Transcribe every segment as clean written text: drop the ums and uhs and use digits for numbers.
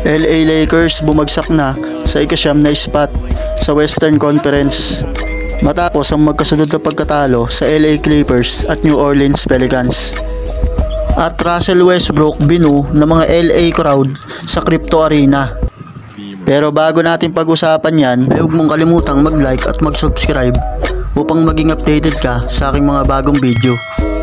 LA Lakers bumagsak na sa ika-9 na spot sa Western Conference matapos ang magkasunod na pagkatalo sa LA Clippers at New Orleans Pelicans. At Russell Westbrook binu ng mga LA crowd sa Crypto Arena. Pero bago natin pag-usapan yan, huwag mong kalimutang mag-like at mag-subscribe upang maging updated ka sa aking mga bagong video.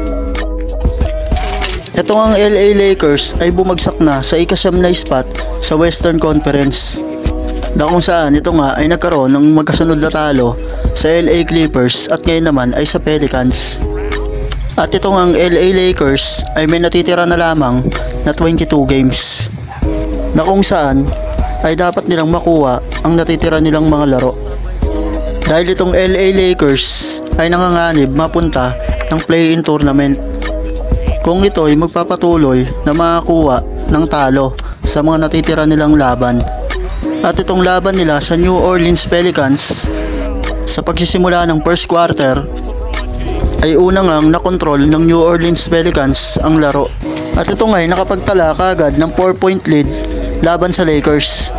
Ito ang LA Lakers ay bumagsak na sa ika-9 na spot sa Western Conference, na kung saan ito nga ay nagkaroon ng magkasunod na talo sa LA Clippers at ngayon naman ay sa Pelicans. At ito nga ang LA Lakers ay may natitira na lamang na 22 games, na kung saan ay dapat nilang makuha ang natitira nilang mga laro. Dahil itong LA Lakers ay nanganganib mapunta ng play-in tournament kung ito ay magpapatuloy na makakuha ng talo sa mga natitira nilang laban. At itong laban nila sa New Orleans Pelicans sa pagsisimula ng first quarter ay unang ang nakontrol ng New Orleans Pelicans ang laro. At ito nga ay nakapagtala kagad ng 4-point lead laban sa Lakers,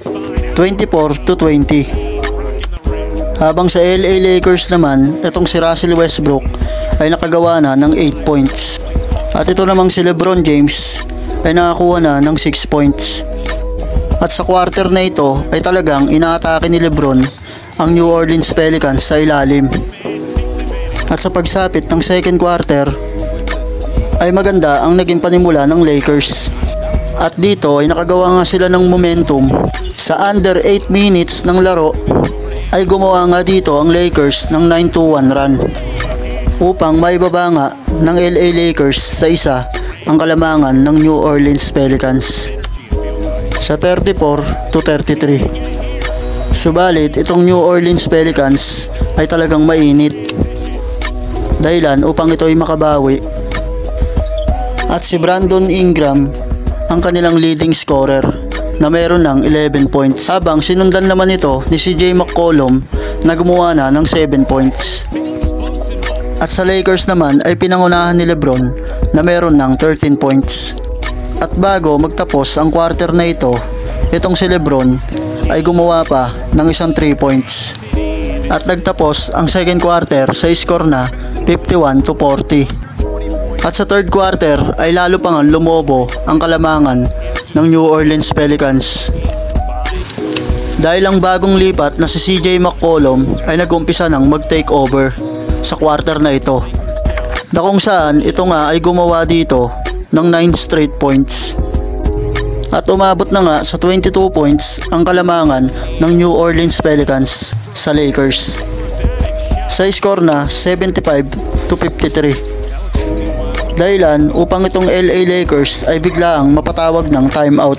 24-20. Habang sa LA Lakers naman, itong si Russell Westbrook ay nakagawa na ng 8 points. At ito namang si LeBron James ay nakakuha na ng 6 points. At sa quarter na ito ay talagang inaatake ni LeBron ang New Orleans Pelicans sa ilalim. At sa pagsapit ng second quarter ay maganda ang naging panimula ng Lakers. At dito ay nakagawa nga sila ng momentum. Sa under 8 minutes ng laro ay gumawa nga dito ang Lakers ng 9-1 run upang maibaba nga ng LA Lakers sa isa ang kalamangan ng New Orleans Pelicans sa 34-33. Subalit itong New Orleans Pelicans ay talagang mainit, dahilan upang ito ay makabawi. At si Brandon Ingram ang kanilang leading scorer na meron ng 11 points, habang sinundan naman ito ni CJ McCollum na gumawa na ng 7 points. At sa Lakers naman ay pinangunahan ni LeBron na meron ng 13 points. At bago magtapos ang quarter na ito, itong si LeBron ay gumawa pa ng isang 3 points. At nagtapos ang second quarter sa score na 51-40. At sa third quarter ay lalo pang lumobo ang kalamangan ng New Orleans Pelicans, dahil ang bagong lipat na si CJ McCollum ay nag-umpisa ng mag-take over sa quarter na ito, na kung saan ito nga ay gumawa dito ng 9 straight points. At umabot na nga sa 22 points ang kalamangan ng New Orleans Pelicans sa Lakers sa score na 75-53. Dahilan upang itong LA Lakers ay biglaang mapatawag ng timeout.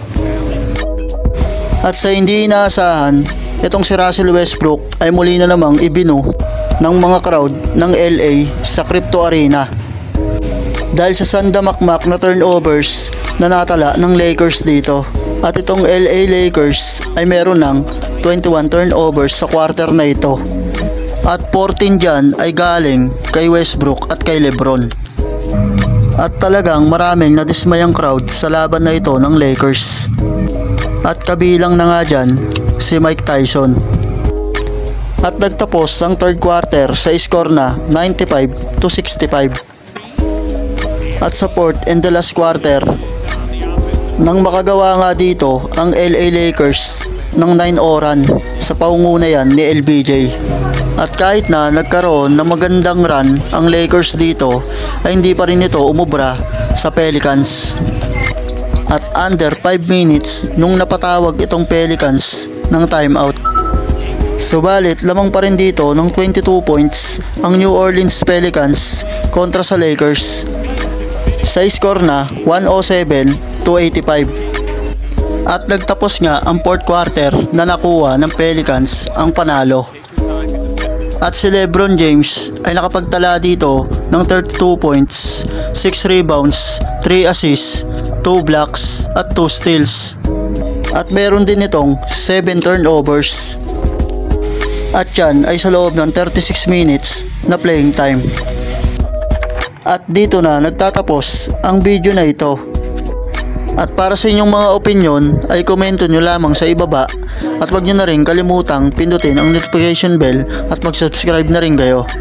At sa hindi inaasahan, itong si Russell Westbrook ay muli na namang ibinu ng mga crowd ng LA sa Crypto Arena dahil sa sandamakmak na turnovers na natala ng Lakers dito. At itong LA Lakers ay meron ng 21 turnovers sa quarter na ito, at 14 dyan ay galing kay Westbrook at kay LeBron. At talagang maraming nadismayang crowd sa laban na ito ng Lakers, at kabilang na nga dyan si Mike Tyson. At nagtapos ang third quarter sa score na 95-65. At sa fourth and the last quarter, nang makagawa nga dito ang LA Lakers ng 9-run sa pangungunayan ni LBJ. At kahit na nagkaroon ng magandang run ang Lakers dito, ay hindi pa rin ito umubra sa Pelicans. At under 5 minutes nung napatawag itong Pelicans ng timeout. Subalit lamang pa rin dito ng 22 points ang New Orleans Pelicans kontra sa Lakers sa score na 107-85. At nagtapos nga ang fourth quarter na nakuha ng Pelicans ang panalo. At si LeBron James ay nakapagtala dito ng 32 points, 6 rebounds, 3 assists, 2 blocks at 2 steals. At meron din itong 7 turnovers. At yan ay sa loob ng 36 minutes na playing time. At dito na nagtatapos ang video na ito. At para sa inyong mga opinion ay komento nyo lamang sa ibaba at wag nyo na rin kalimutang pindutin ang notification bell at mag-subscribe na rin kayo.